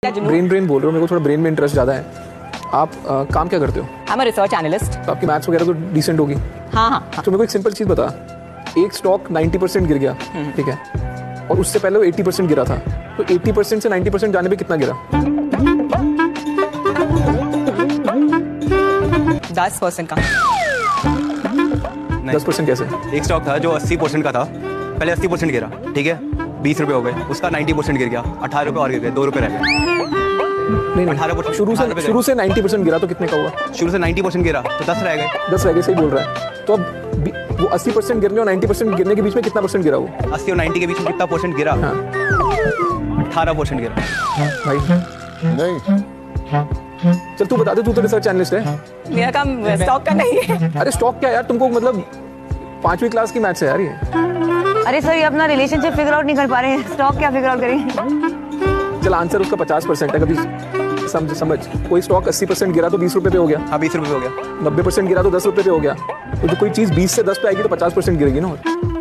Brain बोल रहे हो, मेरे को थोड़ा ब्रेन में इंटरेस्ट ज़्यादा है। आप काम क्या करते हो? I am a research analyst. तो आपकी मैथ्स वगैरह तो डिसेंट होगी। हाँ। तो मेरे को एक सिंपल चीज़ बता, एक स्टॉक 90% गिर गया, ठीक है, और उससे पहले वो 80% गिरा था, तो 80% से 90% जाने पे कितना गिरा? 10% का। 10% कैसे? एक स्टॉक था जो 80% का था, पहले 80% गिरा, ठीक है, 20 रुपए हो गए, उसका 90% गिर गया, 18 रुपए और गिर गए, 2 रुपए रह गए। नहीं 18% शुरू से 90% गिरा तो कितने का हुआ? शुरू से 90% गिरा तो 10 रह गए। 10 रह गए, सही बोल रहा है। तो अब वो 80% गिरने और 90% गिरने के बीच में कितना परसेंट गिरा वो? 80 और 90 के बीच में कितना परसेंट गिरा? हाँ। 18% गिरा। भाई नहीं, चल तू बता दे, तू तो रिसर्च एनालिस्ट है। मेरा काम स्टॉक का नहीं है। अरे स्टॉक क्या यार, तुमको मतलब 5वीं क्लास की मैथ्स है यार ये। अरे सर, ये अपना रिलेशनशिप फिगर आउट नहीं कर पा रहे हैं, स्टॉक क्या फिगर आउट करेंगे? चल आंसर उसका 50% है। कभी समझ कोई स्टॉक 80% गिरा तो 20 रुपए पे हो गया। हाँ 20 रुपए हो गया। 90% गिरा तो 10 रुपए पे हो गया। तो जो कोई चीज 20 से 10 पे आएगी तो 50% गिरेगी ना।